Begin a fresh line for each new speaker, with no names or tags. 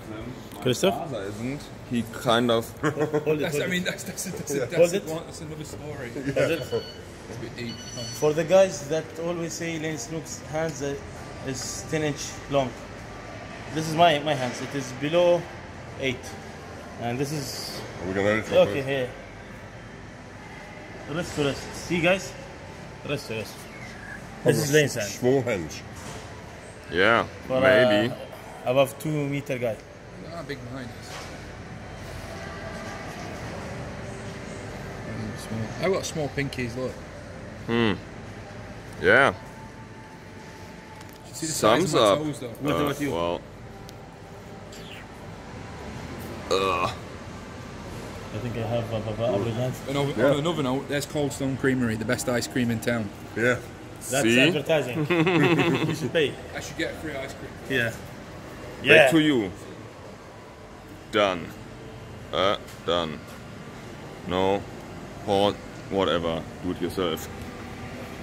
them.
Christoph?
My father isn't. He kind of.
That's another story.
Yeah.
It's a bit deep.
For the guys that always say Laine Snook's hands is 10-inch long. This is my hands. It is below 8. And this is...
Are we gonna let it
okay, here. Rest to rest. See guys? Rest to rest. This is Laine's hand.
Small hands.
Yeah,
For
maybe.
Above 2 meter guy.
Ah, big behind us. I've got small pinkies, look.
Yeah.
See the size
Thumbs
of my
up.
toes, though?
What about you?
Well.
I think I have average hands.
And on another note, there's Cold Stone Creamery, the best ice cream in town.
Yeah.
That's
See?
advertising. You should pay.
I should get free ice cream.
Yeah.
Back to you. Done. Done. No. Pause. Whatever. Do it yourself.